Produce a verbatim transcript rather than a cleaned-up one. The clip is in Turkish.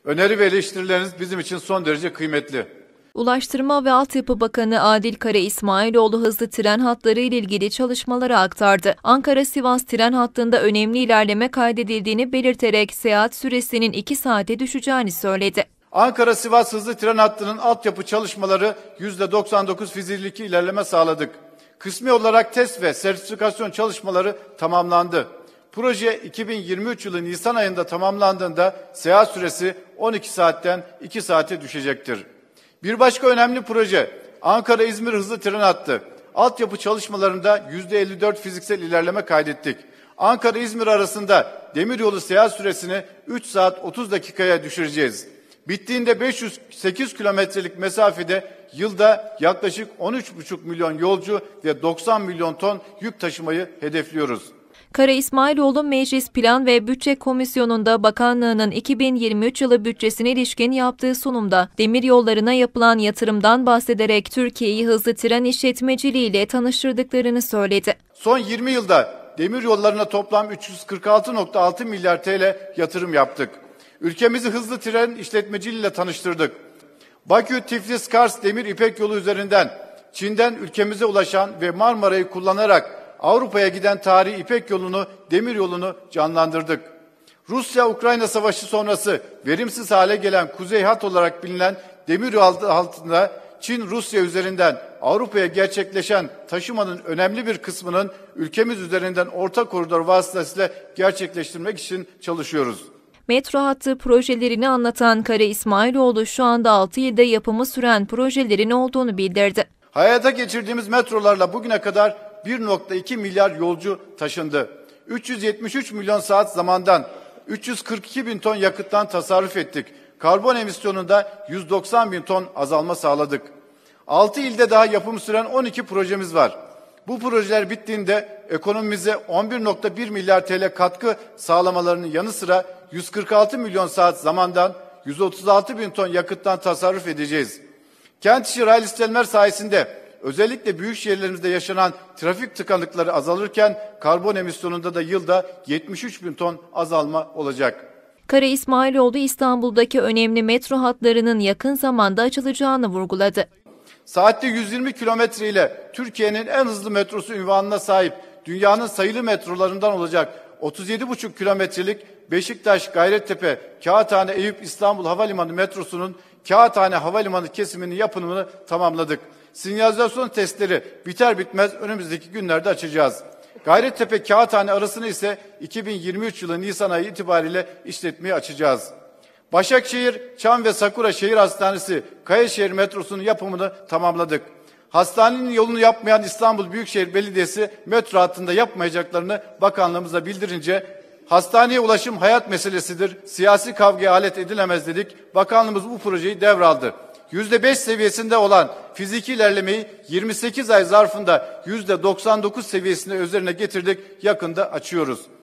Öneri ve eleştirileriniz bizim için son derece kıymetli. Ulaştırma ve Altyapı Bakanı Adil Kara İsmailoğlu hızlı tren hatları ile ilgili çalışmaları aktardı. Ankara-Sivas tren hattında önemli ilerleme kaydedildiğini belirterek seyahat süresinin iki saate düşeceğini söyledi. Ankara-Sivas hızlı tren hattının altyapı çalışmaları yüzde doksan dokuz fiziki ilerleme sağladık. Kısmi olarak test ve sertifikasyon çalışmaları tamamlandı. Proje iki bin yirmi üç yılı Nisan ayında tamamlandığında seyahat süresi on iki saatten iki saate düşecektir. Bir başka önemli proje Ankara-İzmir hızlı tren hattı. Altyapı çalışmalarında yüzde elli dört fiziksel ilerleme kaydettik. Ankara-İzmir arasında demiryolu seyahat süresini üç saat otuz dakikaya düşüreceğiz. Bittiğinde beş yüz sekiz kilometrelik mesafede yılda yaklaşık on üç buçuk milyon yolcu ve doksan milyon ton yük taşımayı hedefliyoruz. Kara İsmailoğlu Meclis Plan ve Bütçe Komisyonu'nda bakanlığının iki bin yirmi üç yılı bütçesine ilişkin yaptığı sunumda demiryollarına yapılan yatırımdan bahsederek Türkiye'yi hızlı tren işletmeciliği ile tanıştırdıklarını söyledi. Son yirmi yılda demiryollarına toplam üç yüz kırk altı nokta altı milyar T L yatırım yaptık. Ülkemizi hızlı tren işletmeciliği ile tanıştırdık. Bakü-Tiflis-Kars Demir İpek Yolu üzerinden Çin'den ülkemize ulaşan ve Marmara'yı kullanarak Avrupa'ya giden tarihi İpek Yolu'nu, demir yolunu canlandırdık. Rusya-Ukrayna Savaşı sonrası verimsiz hale gelen Kuzey Hat olarak bilinen demir yolu altında Çin-Rusya üzerinden Avrupa'ya gerçekleşen taşımanın önemli bir kısmının ülkemiz üzerinden orta koridor vasıtasıyla gerçekleştirmek için çalışıyoruz. Metro hattı projelerini anlatan Kara İsmailoğlu şu anda altı ilde yapımı süren projelerin olduğunu bildirdi. Hayata geçirdiğimiz metrolarla bugüne kadar bir nokta iki milyar yolcu taşındı. üç yüz yetmiş üç milyon saat zamandan üç yüz kırk iki bin ton yakıttan tasarruf ettik. Karbon emisyonunda yüz doksan bin ton azalma sağladık. altı ilde daha yapım süren on iki projemiz var. Bu projeler bittiğinde ekonomimize on bir nokta bir milyar T L katkı sağlamalarının yanı sıra yüz kırk altı milyon saat zamandan yüz otuz altı bin ton yakıttan tasarruf edeceğiz. Kent içi raylı sistemler sayesinde özellikle büyük şehirlerimizde yaşanan trafik tıkanıkları azalırken karbon emisyonunda da yılda yetmiş üç bin ton azalma olacak. Kara İsmailoğlu İstanbul'daki önemli metro hatlarının yakın zamanda açılacağını vurguladı. Saatte yüz yirmi kilometre ile Türkiye'nin en hızlı metrosu unvanına sahip dünyanın sayılı metrolarından olacak otuz yedi buçuk kilometrelik Beşiktaş, Gayrettepe, Kağıthane, Eyüp, İstanbul Havalimanı metrosunun Kağıthane Havalimanı kesiminin yapımını tamamladık. Sinyalizasyon testleri biter bitmez önümüzdeki günlerde açacağız. Gayrettepe Kağıthane arasını ise iki bin yirmi üç yılı Nisan ayı itibariyle işletmeye açacağız. Başakşehir, Çam ve Sakura Şehir Hastanesi Kayaşehir metrosunun yapımını tamamladık. Hastanenin yolunu yapmayan İstanbul Büyükşehir Belediyesi metro hattında yapmayacaklarını bakanlığımıza bildirince hastaneye ulaşım hayat meselesidir, siyasi kavgaya alet edilemez dedik. Bakanlığımız bu projeyi devraldı. yüzde beş seviyesinde olan fiziki ilerlemeyi yirmi sekiz ay zarfında yüzde doksan dokuz seviyesine üzerine getirdik. Yakında açıyoruz.